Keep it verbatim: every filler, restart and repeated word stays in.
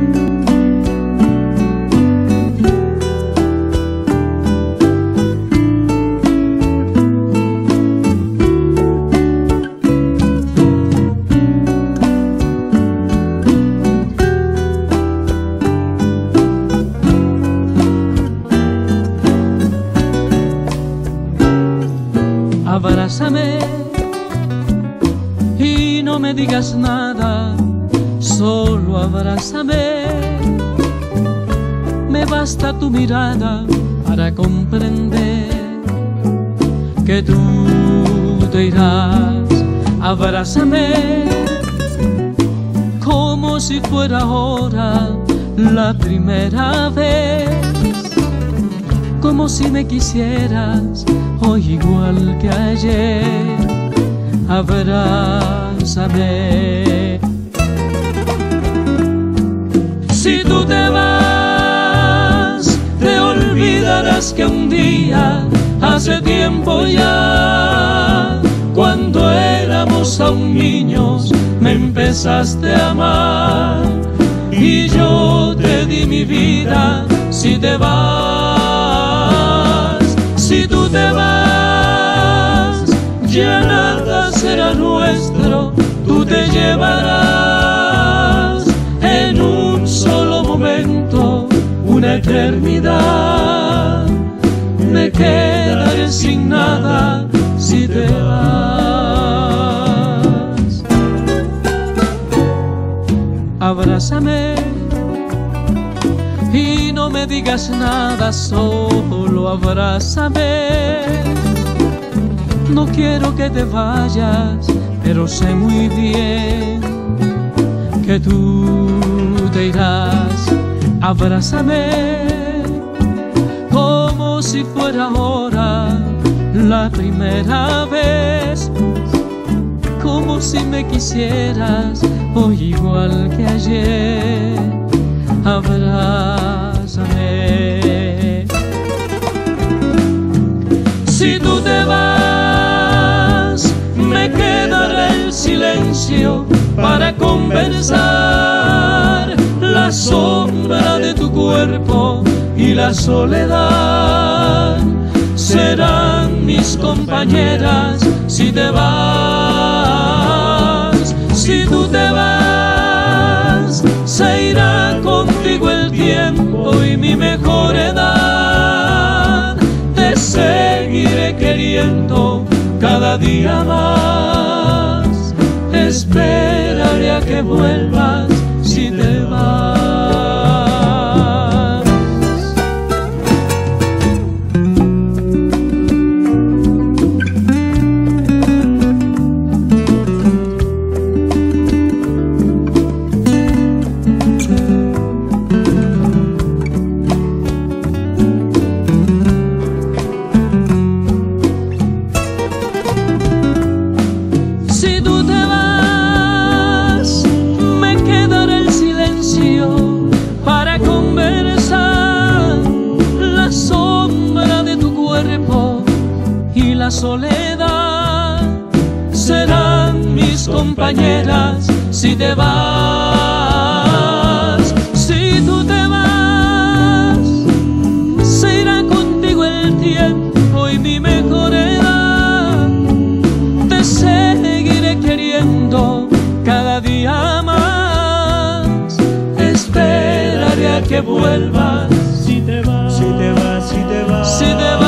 Abrázame y no me digas nada, solo abrázame. Me basta tu mirada para comprender que tú te irás. Abrázame como si fuera ahora la primera vez, como si me quisieras hoy igual que ayer. Abrázame. Si tú te vas, te olvidarás que un día, hace tiempo ya, cuando éramos aún niños, me empezaste a amar. Y yo te di mi vida. Si te vas, si tú te vas, ya nada será nuestro. Tú te llevarás en un solo momento una eternidad. Me quedaré sin nada si te vas. Abrázame y no me digas nada, solo abrázame. No quiero que te vayas, pero sé muy bien que tú te irás. Abrázame como si fuera ahora la primera vez, como si me quisieras hoy igual que ayer. Abrázame. Si tú te vas, me quedará el silencio para conversar. La sombra de tu cuerpo y la soledad serán mis compañeras si te vas. Si tú te vas, se irá contigo el tiempo y mi mejor edad. Te seguiré queriendo cada día más. Esperaré a que vuelvas si te vas. Para conversar, la sombra de tu cuerpo y la soledad serán mis compañeras si te vas. Si tú te vas, se irá contigo el tiempo y mi mejor edad. Te seguiré queriendo cada día más. Esperaré a que vuelvas. Si te vas, si te vas, si te vas, si te vas.